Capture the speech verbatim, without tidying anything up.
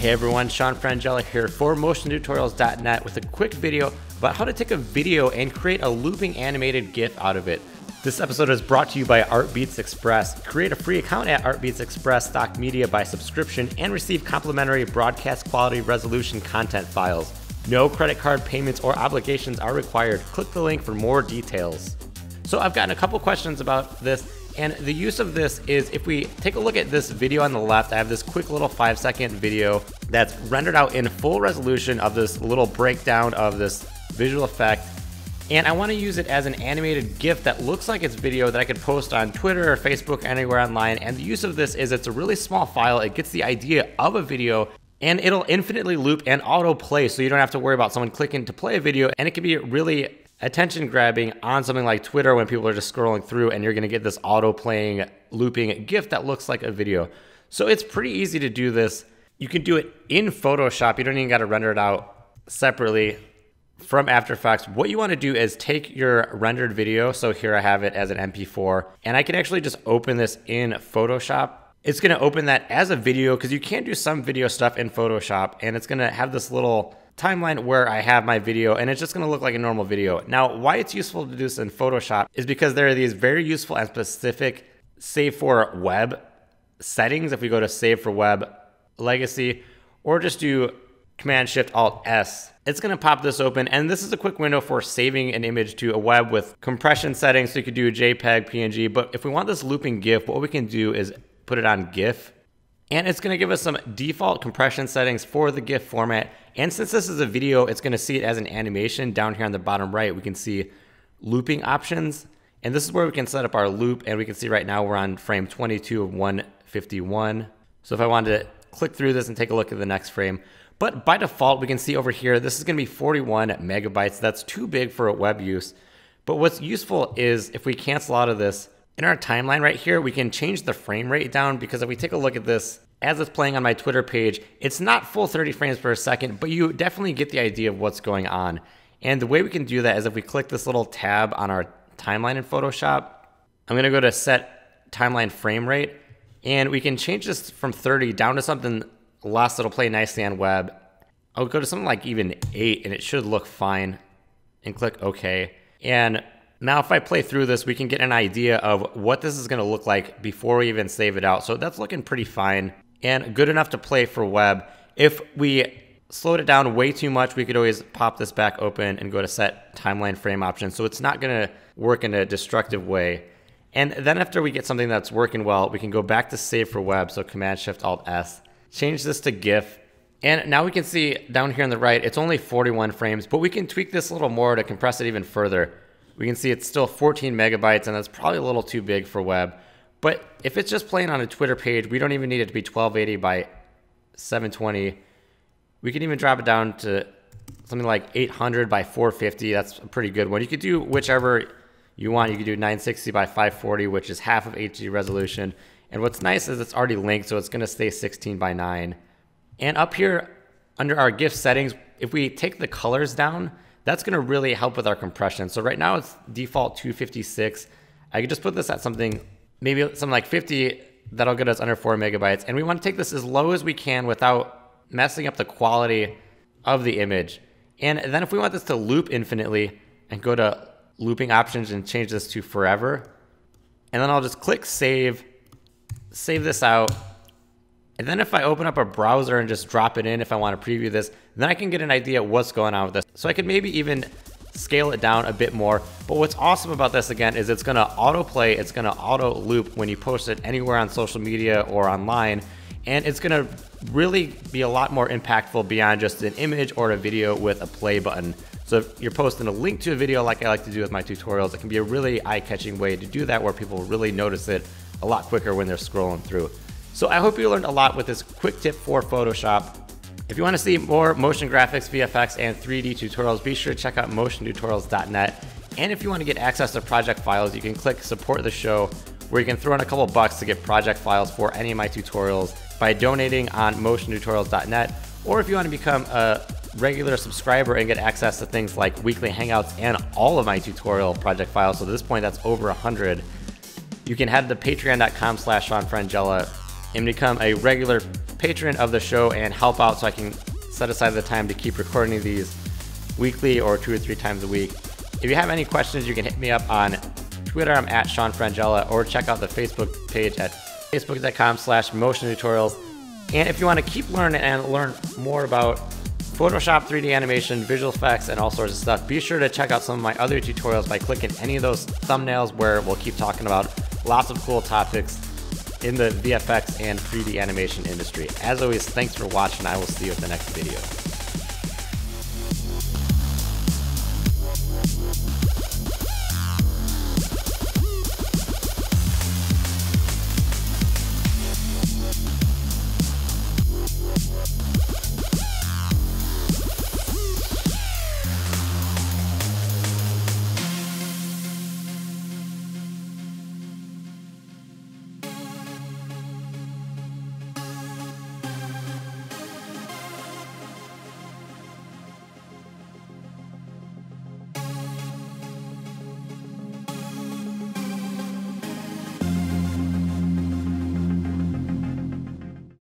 Hey everyone, Sean Frangella here for motion tutorials dot net with a quick video about how to take a video and create a looping animated GIF out of it. This episode is brought to you by Artbeats Express. Create a free account at Artbeats Express, stock media by subscription, and receive complimentary broadcast quality resolution content files. No credit card payments or obligations are required. Click the link for more details. So I've gotten a couple questions about this, and the use of this is if we take a look at this video on the left, I have this quick little five second video that's rendered out in full resolution of this little breakdown of this visual effect. And I want to use it as an animated GIF that looks like it's video that I could post on Twitter or Facebook, anywhere online. And the use of this is it's a really small file. It gets the idea of a video and it'll infinitely loop and auto play, so you don't have to worry about someone clicking to play a video. And it can be really attention grabbing on something like Twitter when people are just scrolling through, and you're going to get this auto playing looping GIF that looks like a video. So it's pretty easy to do this. You can do it in Photoshop. You don't even got to render it out separately from After Effects. What you want to do is take your rendered video. So here I have it as an M P four, and I can actually just open this in Photoshop. It's going to open that as a video because you can do some video stuff in Photoshop, and it's going to have this little timeline where I have my video, and it's just going to look like a normal video. Now, why it's useful to do this in Photoshop is because there are these very useful and specific save for web settings. If we go to save for web legacy, or just do Command Shift Alt S, it's going to pop this open, and this is a quick window for saving an image to a web with compression settings. So you could do JPEG, P N G, but if we want this looping GIF, what we can do is put it on GIF, and it's going to give us some default compression settings for the GIF format. And since this is a video, it's going to see it as an animation. Down here on the bottom right, we can see looping options, and this is where we can set up our loop. And we can see right now we're on frame twenty-two of one fifty-one. So if I wanted to click through this and take a look at the next frame, but by default, we can see over here, this is going to be forty-one megabytes. That's too big for a web use. But what's useful is if we cancel out of this, in our timeline right here, we can change the frame rate down, because if we take a look at this, as it's playing on my Twitter page, it's not full thirty frames per second, but you definitely get the idea of what's going on. And the way we can do that is if we click this little tab on our timeline in Photoshop, I'm gonna go to set timeline frame rate, and we can change this from thirty down to something less that'll play nicely on web. I'll go to something like even eight, and it should look fine, and click OK. And now if I play through this, we can get an idea of what this is gonna look like before we even save it out. So that's looking pretty fine and good enough to play for web. If we slowed it down way too much, we could always pop this back open and go to set timeline frame option. So it's not gonna work in a destructive way. And then after we get something that's working well, we can go back to save for web. So Command Shift Alt S, change this to GIF. And now we can see down here on the right, it's only forty-one frames, but we can tweak this a little more to compress it even further. We can see it's still fourteen megabytes, and that's probably a little too big for web. But if it's just playing on a Twitter page, we don't even need it to be twelve eighty by seven twenty. We can even drop it down to something like eight hundred by four fifty. That's a pretty good one. You could do whichever you want. You could do nine sixty by five forty, which is half of H D resolution. And what's nice is it's already linked, so it's going to stay sixteen by nine. And up here under our GIF settings, if we take the colors down, that's going to really help with our compression. So right now it's default two fifty-six. I could just put this at something, maybe something like fifty. That'll get us under four megabytes. And we want to take this as low as we can without messing up the quality of the image. And then if we want this to loop infinitely, and go to looping options and change this to forever. And then I'll just click save, save this out. And then if I open up a browser and just drop it in, if I want to preview this, then I can get an idea of what's going on with this. So I could maybe even scale it down a bit more. But what's awesome about this, again, is it's going to autoplay, it's going to auto loop when you post it anywhere on social media or online. And it's going to really be a lot more impactful beyond just an image or a video with a play button. So if you're posting a link to a video like I like to do with my tutorials, it can be a really eye-catching way to do that, where people really notice it a lot quicker when they're scrolling through. So I hope you learned a lot with this quick tip for Photoshop. If you want to see more motion graphics, V F X, and three D tutorials, be sure to check out motion tutorials dot net. And if you want to get access to project files, you can click support the show, where you can throw in a couple bucks to get project files for any of my tutorials by donating on motion tutorials dot net. Or if you want to become a regular subscriber and get access to things like weekly hangouts and all of my tutorial project files, so at this point that's over one hundred, you can head to patreon dot com slash Sean Frangella and become a regular patron of the show and help out so I can set aside the time to keep recording these weekly or two or three times a week. If you have any questions, you can hit me up on Twitter. I'm at Sean Frangella, or check out the Facebook page at facebook.com slash motion tutorials. And if you want to keep learning and learn more about Photoshop, three D animation, visual effects, and all sorts of stuff, be sure to check out some of my other tutorials by clicking any of those thumbnails, where we'll keep talking about lots of cool topics in the V F X and three D animation industry. As always, thanks for watching. I will see you at the next video.